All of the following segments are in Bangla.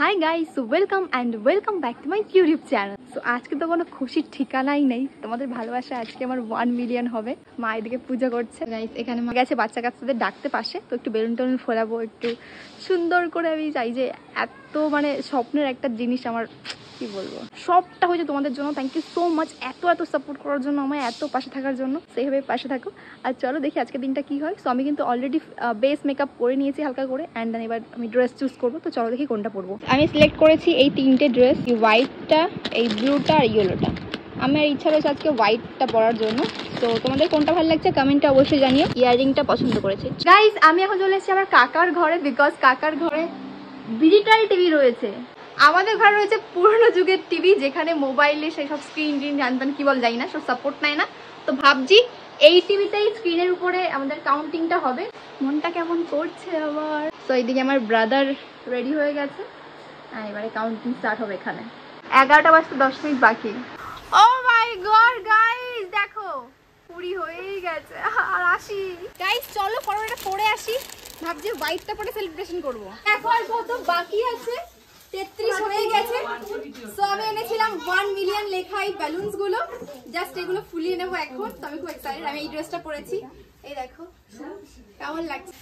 High guys, welcome and welcome back to my YouTube channel. So আজকে তো কোনো খুশির ঠিকানাই নেই। তোমাদের ভালোবাসা আজকে আমার 1 মিলিয়ন হবে। মা এদিকে পুজো করছে। গাইস এখানে মা গেছে বাচ্চা কাচ্চাদের ডাকতে পাশে, তো একটু বেলুন টেলুন ফোলাবো, একটু সুন্দর করে। আমি চাই যে এত স্বপ্নের একটা জিনিস আমার, কি বলবো, সবটা হয়েছে তোমাদের জন্য। থ্যাংক ইউ সো মাচ এত সাপোর্ট করার জন্য, আমায় এত পাশে থাকার জন্য। সেইভাবে পাশে থাকো। আর চলো দেখি আজকে দিনটা কি হয়। সো আমি কিন্তু অলরেডি বেস মেকআপ করে নিয়েছি হালকা করে, অ্যান্ড দেন এবার আমি ড্রেস চুজ করবো। তো চলো দেখি কোনটা পরবো। আমি সিলেক্ট করেছি এই 3টে ড্রেস, এই হোয়াইটটা, এই ব্লুটা আর ইয়েলোটা। আমার ইচ্ছা রয়েছে আজকে হোয়াইটটা পরার জন্য। তো তোমাদের কোনটা ভালো লাগছে কমেন্টে অবশ্যই জানিও। ইয়াররিংটা পছন্দ করেছি। গাইজ আমি এখন চলে এসেছি আমার কাকার ঘরে, বিকজ কাকার ঘরে ডিজিটাল টিভি রয়েছে। আমাদের ঘরে রয়েছে পুরনো যুগের টিভি, যেখানে মোবাইলে সেই সব স্ক্রিন জানতাম কি বল যাই না, সব সাপোর্ট নেয় না। তো ভাবছি এই টিভিতেই স্ক্রিনের উপরে আমাদের কাউন্টিংটা হবে। মনটা কেমন করছে আবার। তো এইদিকে আমার ব্রাদার রেডি হয়ে গেছে, আর এবারে কাউন্টিং স্টার্ট হবে। এখানে 11টা বাজতে 10 মিনিট বাকি। ও মাই গড গাইস, দেখো পুরি হয়েই গেছে। আর আসি গাইস, চলো ফটোটা পরে আসি। ভাবছি হোয়াইটটা পরে সেলিব্রেশন করবো। এখন কত বাকি আছে, 33 হয়ে গেছে। সো আমি এনেছিলাম 1 মিলিয়ন লেখা এই ব্যালুনস গুলো, জাস্ট এগুলো ফুলিয়ে নেবো এখন। তো আমি খুব এক্সাইটেড। আমি এই ড্রেসটা পরেছি, এই দেখো কেমন লাগছে।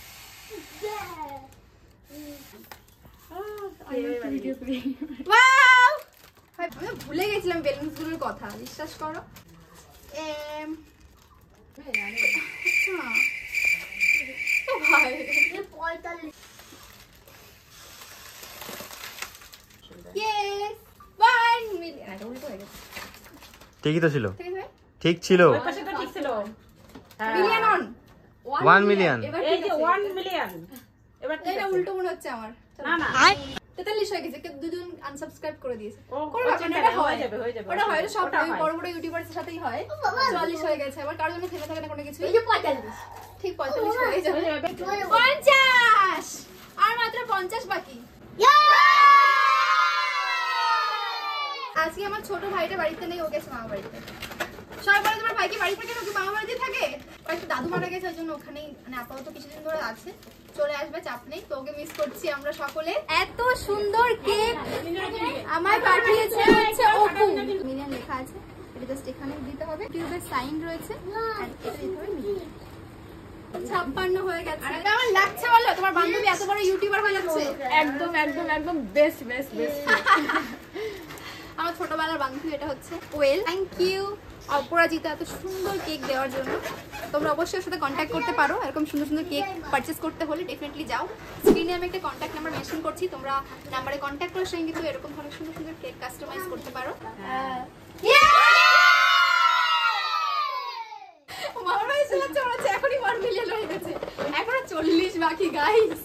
আমি ভুলে গেছিলাম বেলুনস গুলোর কথা, বিশ্বাস করো। ঠিকই তো ছিল, ঠিক ছিল। 1 মিলিয়ন এবার এটা উল্টো মনে হচ্ছে আমার। না না 43 হয়ে গেছে, দুজন আনসাবস্ক্রাইব করে দিয়েছে। ওটা হয় সব বড় বড় ইউটিউবারদের সাথেই হয়। 44 হয়ে গেছে, আবার কারোর জন্য থেমে থাকে না কোনো কিছু। এই যে 45, ঠিক 45 হয়ে যাবে। 50 আর মাত্র 50 বাকি। আজকে আমার ছোট ভাইটা বাড়িতে নেই, ও গেছে মামা বাড়িতে। সবাই বলে তোমার ভাই কি বাড়ি থাকে না, কি মামা বাড়িতে থাকে? একটা দাদু মারা গেছে, ওই জন্য ওখানেই আপাতত কিছুদিন ধরে আছে। চলে আসবে, চাপ নেই। তো ওকে মিস করছি আমরা সকলে। এত সুন্দর কেক আমায় পাঠিয়েছে হচ্ছে অপু। মিলিয়ন লেখা আছে, এটা জাস্ট এখানে দিতে হবে। টিউবের সাইন রয়েছে, আর এটা দিতে হবে মিলিয়ন। 56 হয়ে গেছে। আর কেমন লাগছে বলো? তোমার বান্ধবী এত বড় ইউটিউবার হয়ে যাচ্ছে। একদম একদম একদম বেস্ট বেস্ট বেস্ট। আমার ছোটবেলার বান্ধবী এটা হচ্ছে ওয়েল। থ্যাংক ইউ অপরাজিতা এত সুন্দর কেক দেওয়ার জন্য। তোমরা অবশ্যই ওর সাথে কন্ট্যাক্ট করতে পারো। এরকম সুন্দর সুন্দর কেক পারচেস করতে হলে ডেফিনেটলি যাও। স্ক্রিনে আমি একটা কন্ট্যাক্ট নাম্বার মেনশন করছি, তোমরা নাম্বারে কন্ট্যাক্ট করে সঙ্গে কিন্তু এরকম ধরনের সুন্দর সুন্দর কেক কাস্টমাইজ করতে পারো। মামার ভাই চালাচ্ছে, ওরা এখনই 1 মিলিয়ন হয়ে গেছে, এখনো 40 বাকি গাইস।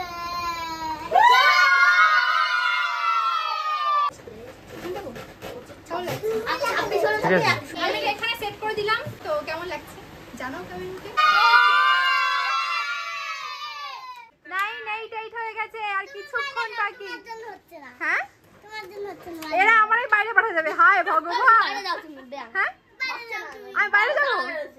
আমি এখানে সেট করে দিলাম। তো কেমন লাগছে জানাও কমেন্টে। 988 হয়ে গেছে, আর কিছুক্ষণ বাকি। হ্যাঁ এরা আমারই বাইরে পাঠা যাবে। হায় ভগবান, হ্যাঁ আমি বাইরে যাবো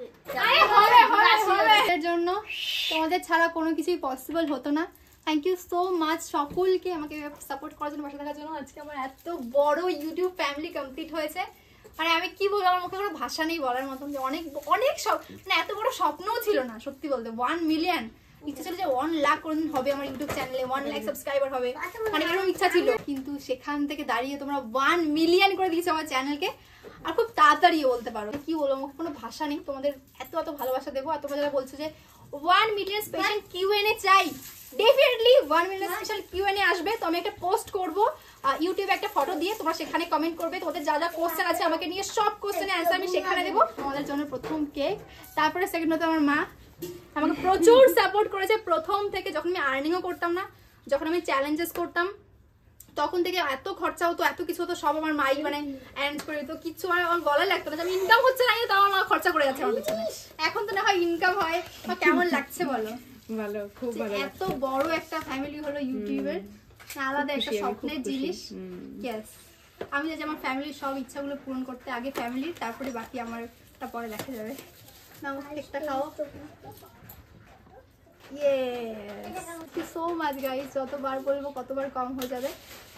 এর জন্য। তোমাদের ছাড়া কোনো কিছুই পসিবল হতো না। থ্যাংক ইউ সো মাচ সকলকে আমাকে সাপোর্ট করার জন্য, পাশে থাকার জন্য। আজকে আমার এত বড় ইউটিউব ফ্যামিলি কমপ্লিট হয়েছে। আমি কি বলবো, আমার মুখে কোনো ভাষা নেই বলার মতন। যে অনেক অনেক এত বড় স্বপ্নও ছিল না সত্যি বলতে। 1 মিলিয়ন ইচ্ছা ছিল যে 1 লাখ কোনদিন হবে আমার ইউটিউব চ্যানেলে, 1 লাখ সাবস্ক্রাইবার হবে, এরকম ইচ্ছা ছিল। কিন্তু সেখান থেকে দাঁড়িয়ে তোমরা 1 মিলিয়ন করে দিয়েছো আমার চ্যানেলকে, আর খুব তাড়াতাড়ি বলতে পারো। কি বলবো, মুখে কোনো ভাষা নেই। তোমাদের এত ভালোবাসা দেবো। আর তোমরা যারা বলছো যে 1 মিলিয়ন স্পেশাল কিউএনএ চাই, ডেফিনেটলি 1 মিলিয়ন স্পেশাল কিউএনএ আসবে। তো আমি একটা পোস্ট করবো ইউটিউবে একটা ফটো দিয়ে, তোমরা সেখানে কমেন্ট করবে তোমাদের যা যা কোশ্চেন আছে আমাকে নিয়ে, সব কোশ্চেনের অ্যান্সার আমি সেখানে দেবো। তোমাদের জন্য প্রথম কেক, তারপরে সেকেন্ড হতো আমার মা। আমাকে প্রচুর সাপোর্ট করেছে প্রথম থেকে, যখন আমি আর্নিংও করতাম না, যখন আমি চ্যালেঞ্জেস করতাম, তখন থেকে এত খরচা হতো, এত কিছু হতো, সব আমার মাই অ্যারেঞ্জ করে দিত। কিচ্ছু আমার গলা লাগতো না। আমি ইনকাম হচ্ছে না, তাও আমার মা খরচা করে যাচ্ছে আমার পিছনে। এখন তো না হয় ইনকাম হয়। কেমন লাগছে বলো? ভালো, খুব ভালো। এত বড় একটা ফ্যামিলি হলো ইউটিউবের, আলাদা একটা স্বপ্নের জিনিস। ইয়েস, আমি চাই আমার ফ্যামিলির সব ইচ্ছাগুলো পূরণ করতে। আগে ফ্যামিলির, তারপরে বাকি আমারটা পরে দেখা যাবে। নাও কেকটা খাও। Yes. Thank you so much guys. যতবার বলবো কতবার কম হয়ে যাবে।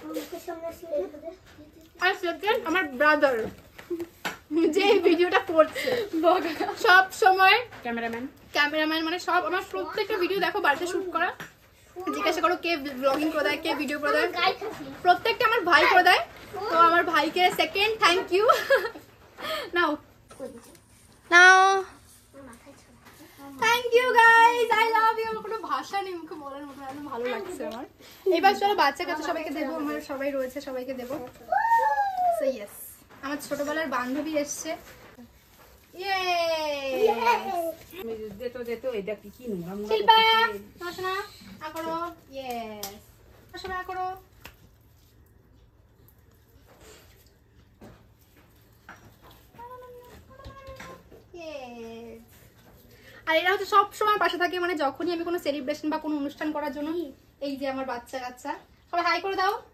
আর সেকেন্ড আমার ব্রাদার যে ভিডিওটা করছে সব সময় ক্যামেরাম্যান মানে সব আমার প্রত্যেকটা ভিডিও দেখো বাড়িতে শুট করা। জিজ্ঞাসা করো কে ব্লগিং করে দেয়, কে ভিডিও করে দেয়, প্রত্যেকটা আমার ভাই করে দেয়। তো আমার ভাইকে second thank you. Now thank you guys, I love you. কোনো ভাষা নেই মুখে বলার মতো, একদম ভালো লাগছে আমার। এবার চলো বাচ্চা কাছে সবাইকে দেবো, আমার সবাই রয়েছে সবাইকে দেবো। সো ইয়েস, আমার ছোটবেলার বান্ধবী এসছে। শিল্পা পড়াশোনা করো, ইয়েস পড়াশোনা করো। আর এরা হচ্ছে সব সময় পাশে থাকে, মানে যখনই আমি কোনো সেলিব্রেশন বা কোনো অনুষ্ঠান করার জন্য। এই যে আমার বাচ্চা কাচ্চা, সবাই হাই করে দাও।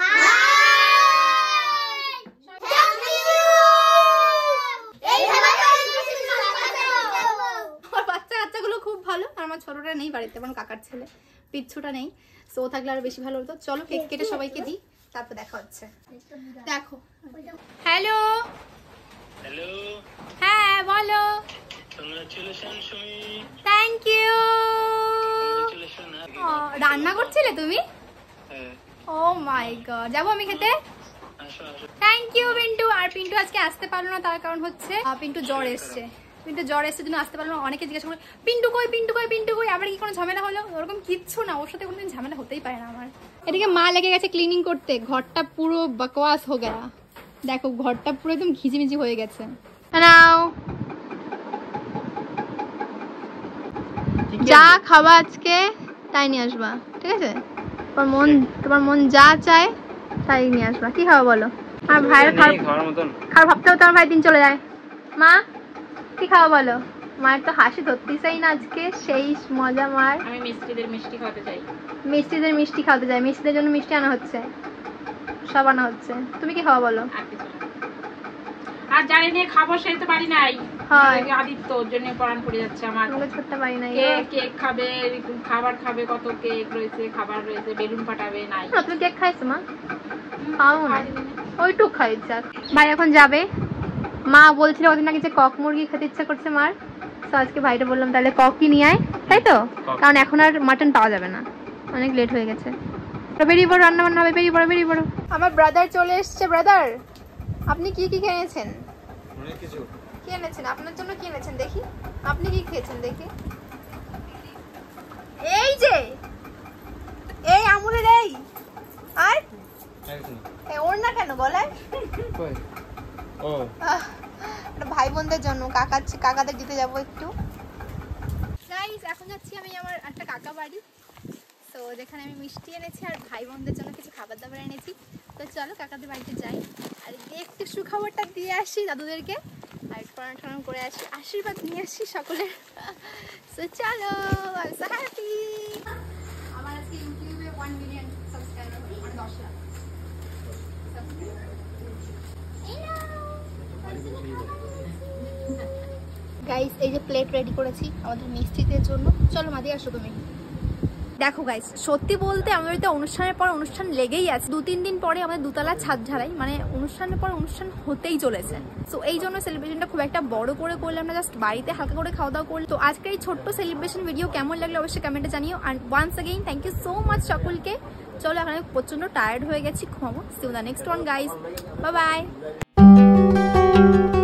আমার বাচ্চা কাচ্চাগুলো খুব ভালো, আর আমার ছোটটা নেই বাড়িতে, আমার কাকার ছেলে পিচ্ছুটা নেই। সো ও থাকলে আরো বেশি ভালো হতো। চলো কেক কেটে সবাইকে দিই, তারপর দেখা হচ্ছে। দেখো হ্যালো হ্যালো, হ্যাঁ বলো। Congratulation Sumi, thank you. Congratulation. রান্না করছিলে তুমি? হ্যাঁ। ও মাই গড, যাবো আমি খেতে? আসো আসো। Thank you Pintu. আর পিন্টু আজকে আসতে পারলো না, তার কারণ হচ্ছে পিন্টু জ্বর এসছে। পিন্টু জ্বর এসছে জন্য আসতে পারলো না। অনেকে জিজ্ঞাসা করে পিন্টু কই, পিন্টু কই, পিন্টু কই, আবার কি কোনো ঝামেলা হলো? ওরকম কিচ্ছু না, ওর সাথে কোনোদিন ঝামেলা হতেই পারে না আমার। এদিকে মা লেগে গেছে ক্লিনিং করতে, ঘরটা পুরো বকওয়াস হয়ে গেল। দেখো ঘরটা পুরো একদম ঘিজিমিজি হয়ে গেছে। নাও যা খাবা আজকে তাই নিয়ে আসবা, ঠিক আছে? তোমার মন যা চায় তাই নিয়ে আসবা। কি খাওয়া বলো? আর ভাইয়ের খাওয়ার ভাবতেও তো আমার ভাই দিন চলে যায়। মা কি খাওয়া বলো? মায়ের তো হাসি ধরতেই না আজকে, সেই মজা মার। আমি মিষ্টিদের মিষ্টি খাওয়াতে চাই। মিষ্টিদের মিষ্টি খাওয়াতে যাই, মিষ্টিদের জন্য মিষ্টি আনা হচ্ছে, সব আনা হচ্ছে। তুমি কি খাওয়া বলো? আর জানি নিয়ে খাবো সেই তো পারি নাই। হয় আদিত্য ওর জন্য পড়ান পড়ে যাচ্ছে আমার। আমাকে ছুটতে পারি না। কেক খাবে, খাবার খাবে, কত কেক রয়েছে, খাবার রয়েছে, বেলুন ফাটাবে। নাই তুমি কেক খাইছো মা? খাও না, ওইটুক খাই ইচ্ছা। ভাই এখন যাবে। মা বলছিল ওদিন নাকি যে কক মুরগি খেতে ইচ্ছা করছে মার। তো আজকে ভাইটা বললাম তাহলে ককই নিয়ে আয়, তাই তো? কারণ এখন আর মাটন পাওয়া যাবে না, অনেক লেট হয়ে গেছে। বেরিয়ে পড়ো, রান্না বান্না হবে, বেরিয়ে পড়ো বেরিয়ে পড়ো। আমার ব্রাদার চলে এসছে। ব্রাদার আপনি কি কি এনেছেন? অনেক কিছু। কি এনেছেন? আপনার জন্য কি এনেছেন দেখি? আপনি কি খেয়েছেন দেখি? এই যে এই আমুলের এই, আর ওর না কেন গলায়? ও ভাই বোনদের জন্য, কাকাদের দিতে যাবো একটু। গাইস এখন যাচ্ছি আমি আমার একটা কাকা বাড়ি। তো যেখানে আমি মিষ্টি এনেছি আর ভাই বোনদের জন্য কিছু খাবার দাবার এনেছি। তো চলো কাকাদের বাড়িতে যাই আর একটু সুখবরটা দিয়ে আসি দাদুদেরকে, আর পড়াশোনা করে আসি, আশীর্বাদ নিয়ে আসি সকলের। তো চলো, আই এম সো হ্যাপি। আমার আজকে ইউটিউবে 1 মিলিয়ন সাবস্ক্রাইবার, মানে 10 লাখ গাইস। এই যে প্লেট রেডি করেছি আমাদের মিষ্টিদের জন্য। চলো মাদি আসো তুমি। দেখো গাইস, সত্যি বলতে আমাদের বাড়িতে অনুষ্ঠানের পর অনুষ্ঠান লেগেই আছে। 2-3 দিন পরে আমাদের দুতলা ছাদ ঝাড়াই, মানে অনুষ্ঠানের পর অনুষ্ঠান হতেই চলেছে। তো এই জন্য সেলিব্রেশনটা খুব একটা বড় করে করলাম না, জাস্ট বাড়িতে হালকা করে খাওয়া দাওয়া করলাম। তো আজকের এই ছোট্ট সেলিব্রেশন ভিডিও কেমন লাগলো অবশ্যই কমেন্টে জানিও। আর once again thank you so much সকলকে। চলো এখন আমি প্রচন্ড টায়ার্ড হয়ে গেছি, ঘুমাবো। See you the next one guys, bye by.